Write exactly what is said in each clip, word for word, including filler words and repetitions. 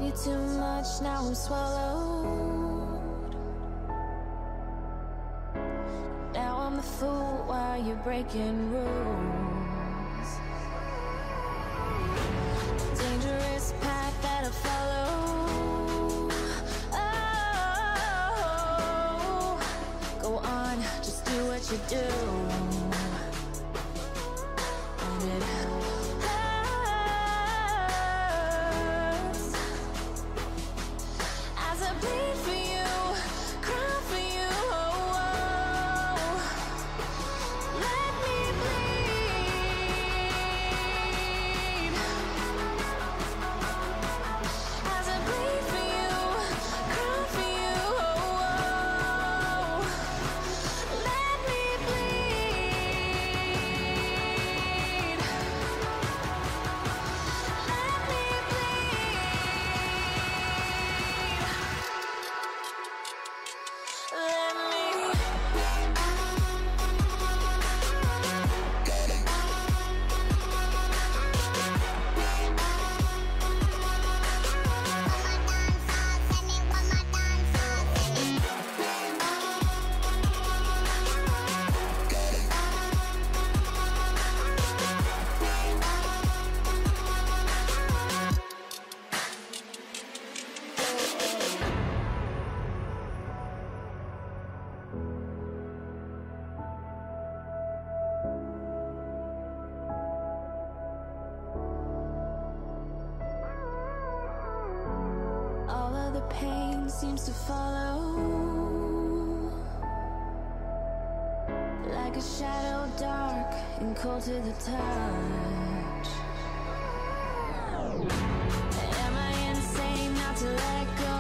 you too much, now I'm swallowed. Now I'm the fool while you're breaking rules. Dangerous path that I follow. Oh, go on, just do what you do. And it seems to follow like a shadow, dark and cold to the touch. Am I insane not to let go?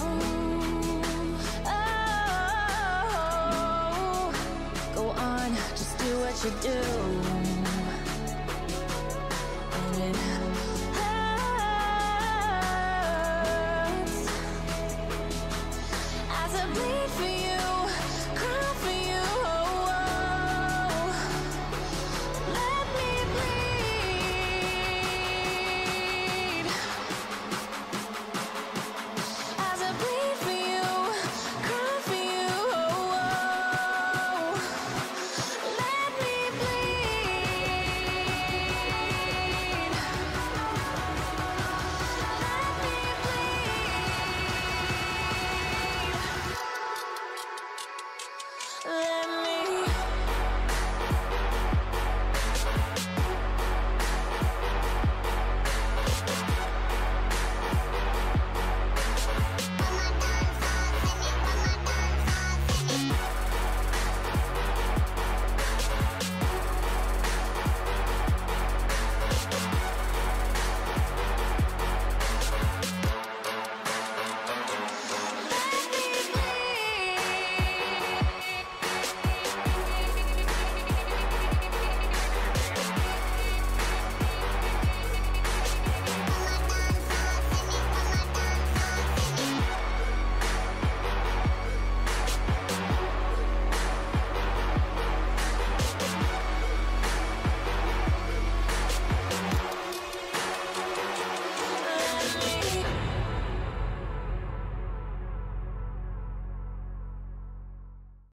Oh, go on, just do what you do.